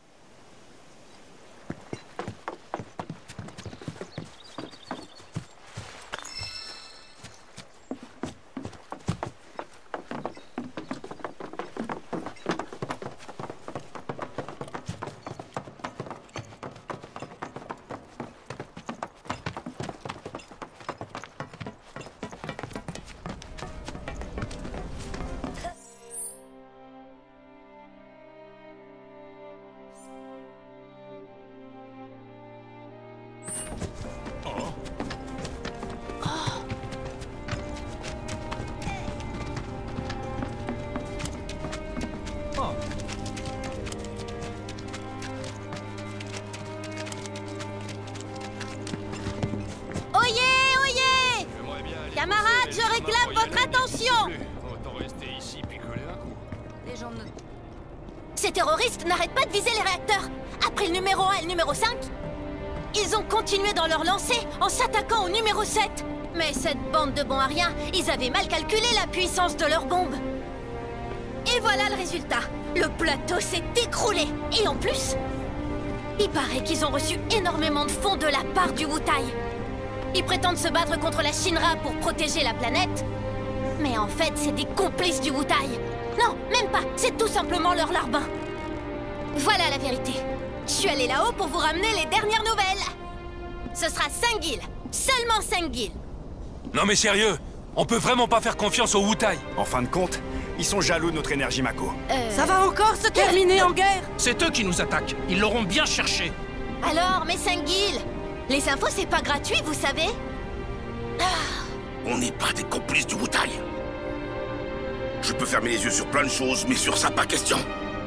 Camarades, je réclame votre attention! Autant rester ici puis coller un coup. Les gens ne... Ces terroristes n'arrêtent pas de viser les réacteurs. Après le numéro 1 et le numéro 5, ils ont continué dans leur lancée en s'attaquant au numéro 7. Mais cette bande de bons à rien, ils avaient mal calculé la puissance de leurs bombes. Et voilà le résultat. Le plateau s'est écroulé. Et en plus, il paraît qu'ils ont reçu énormément de fonds de la part du Wutai. Ils prétendent se battre contre la Shinra pour protéger la planète. Mais en fait, c'est des complices du Wutai. Non, même pas. C'est tout simplement leur larbin. Voilà la vérité. Je suis allée là-haut pour vous ramener les dernières nouvelles. Ce sera 5 guilds. Seulement 5 guilds. Non mais sérieux, on peut vraiment pas faire confiance au Wutai. En fin de compte, ils sont jaloux de notre énergie Mako. Ça va encore se terminer en guerre? C'est eux qui nous attaquent. Ils l'auront bien cherché. Alors, mes 5 guilds, les infos, c'est pas gratuit, vous savez. On n'est pas des complices du Wutai. Je peux fermer les yeux sur plein de choses, mais sur ça, pas question.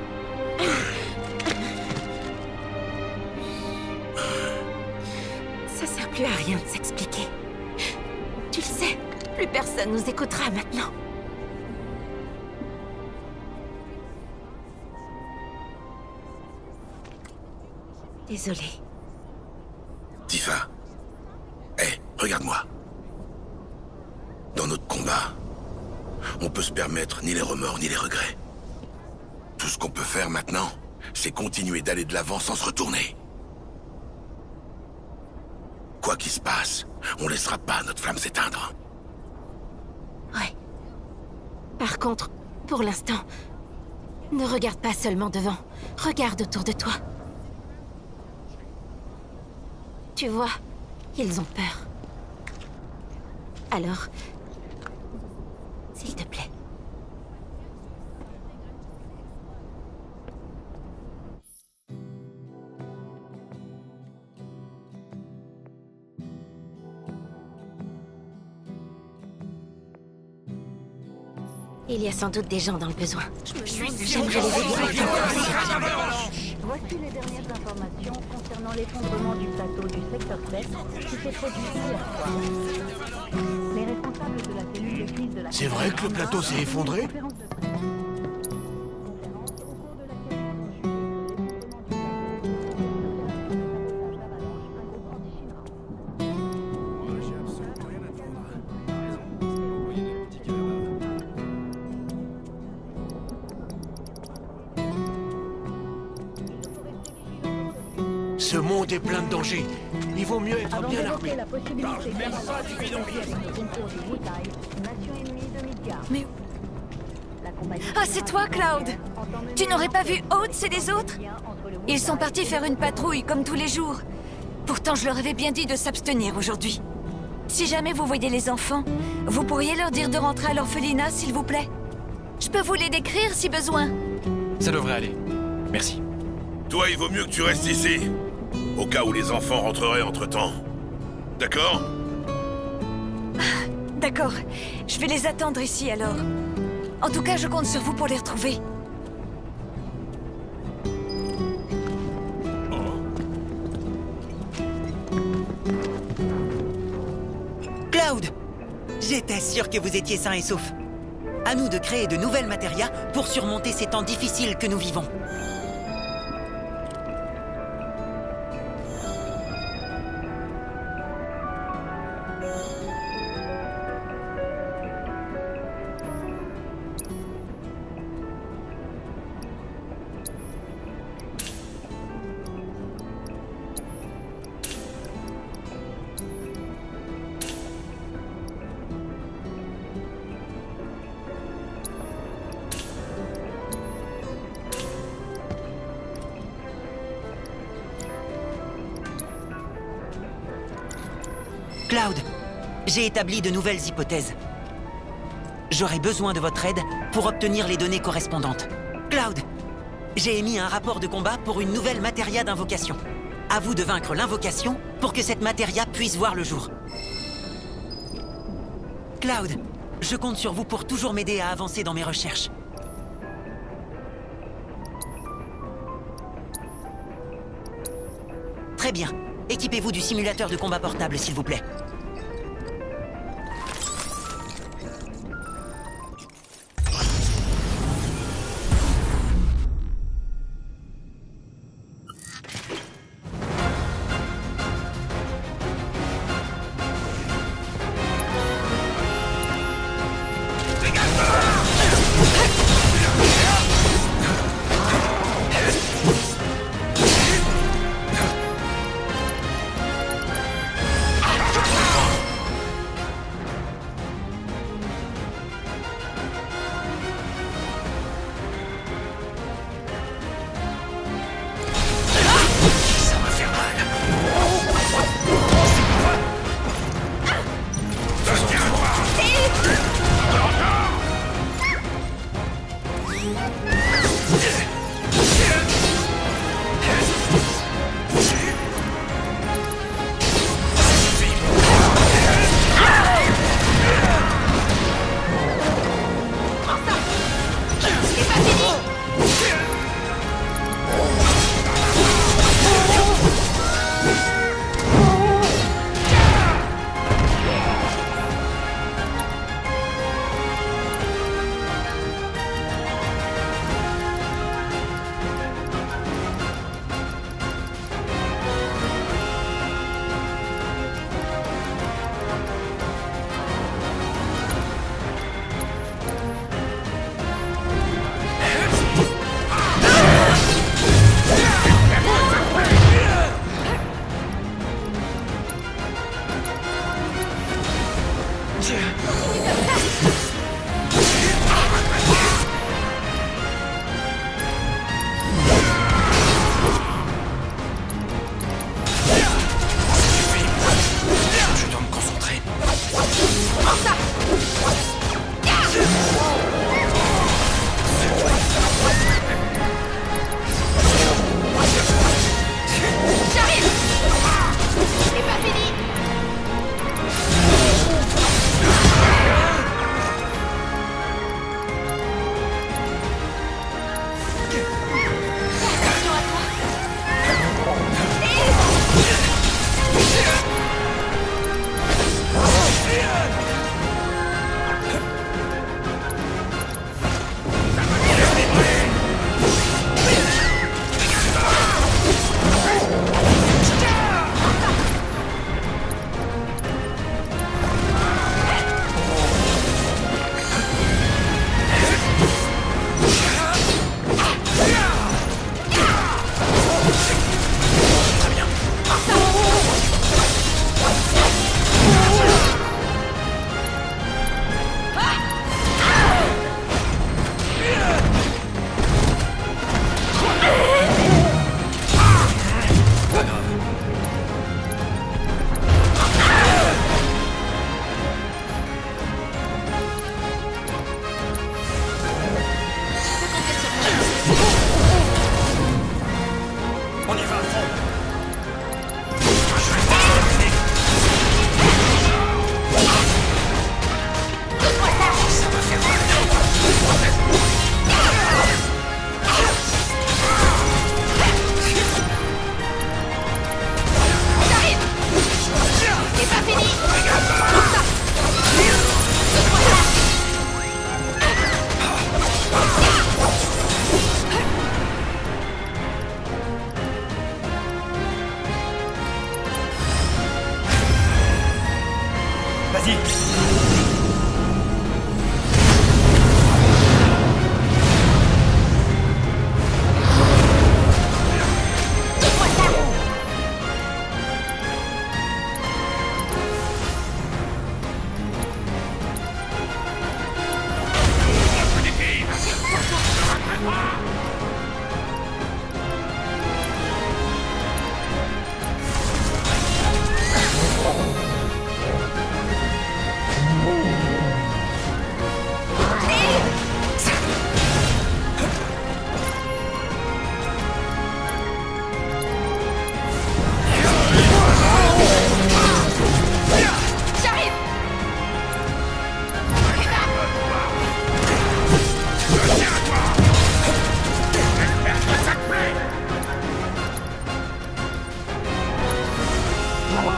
Ça sert plus à rien de s'expliquer. Tu le sais, plus personne nous écoutera maintenant. Désolée. Tifa. Hé, regarde-moi. Dans notre combat, on peut se permettre ni les remords ni les regrets. Tout ce qu'on peut faire maintenant, c'est continuer d'aller de l'avant sans se retourner. Quoi qu'il se passe, on laissera pas notre flamme s'éteindre. Ouais. Par contre, pour l'instant, ne regarde pas seulement devant. Regarde autour de toi. Tu vois, ils ont peur. Alors, s'il te plaît. Il y a sans doute des gens dans le besoin. J'aimerais les aider. Voici les dernières informations concernant l'effondrement du plateau du secteur 7 qui s'est produit hier soir. Les responsables de la cellule de crise de la... C'est vrai que le plateau s'est effondré? Ce monde est plein de dangers. Il vaut mieux être bien armé. Mais... Ah, c'est toi, Cloud! Tu n'aurais pas vu Oates et les autres? Ils sont partis faire une patrouille, comme tous les jours. Pourtant, je leur avais bien dit de s'abstenir aujourd'hui. Si jamais vous voyez les enfants, vous pourriez leur dire de rentrer à l'orphelinat, s'il vous plaît? Je peux vous les décrire, si besoin. Ça devrait aller. Merci. Toi, il vaut mieux que tu restes ici. Au cas où les enfants rentreraient entre-temps. D'accord? D'accord. Je vais les attendre ici, alors. En tout cas, je compte sur vous pour les retrouver. Cloud! J'étais sûr que vous étiez sain et sauf. À nous de créer de nouvelles matérias pour surmonter ces temps difficiles que nous vivons. Cloud, j'ai établi de nouvelles hypothèses. J'aurai besoin de votre aide pour obtenir les données correspondantes. Cloud, j'ai émis un rapport de combat pour une nouvelle matéria d'invocation. À vous de vaincre l'invocation pour que cette matéria puisse voir le jour. Cloud, je compte sur vous pour toujours m'aider à avancer dans mes recherches. Très bien. Équipez-vous du simulateur de combat portable, s'il vous plaît.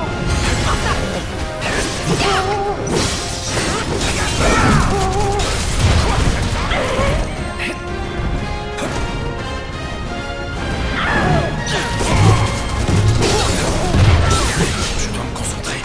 Je dois me concentrer.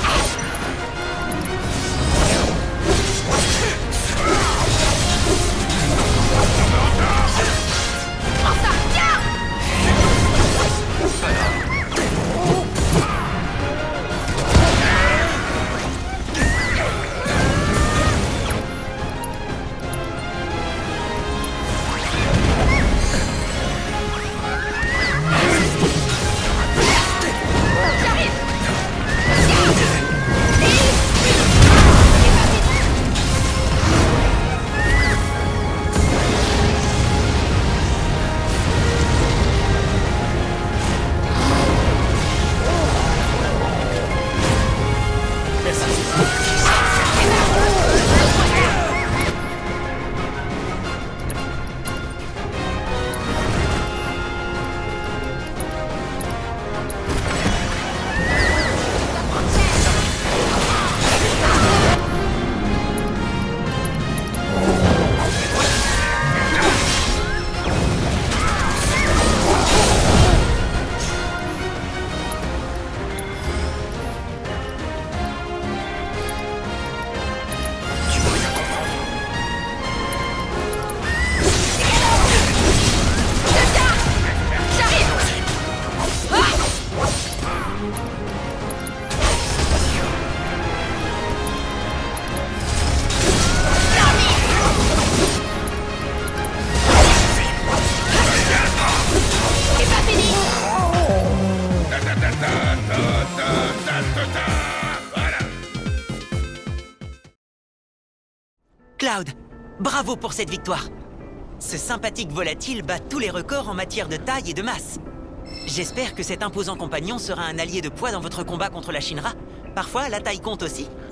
Cloud, bravo pour cette victoire. Ce sympathique volatile bat tous les records en matière de taille et de masse. J'espère que cet imposant compagnon sera un allié de poids dans votre combat contre la Shinra. Parfois, la taille compte aussi.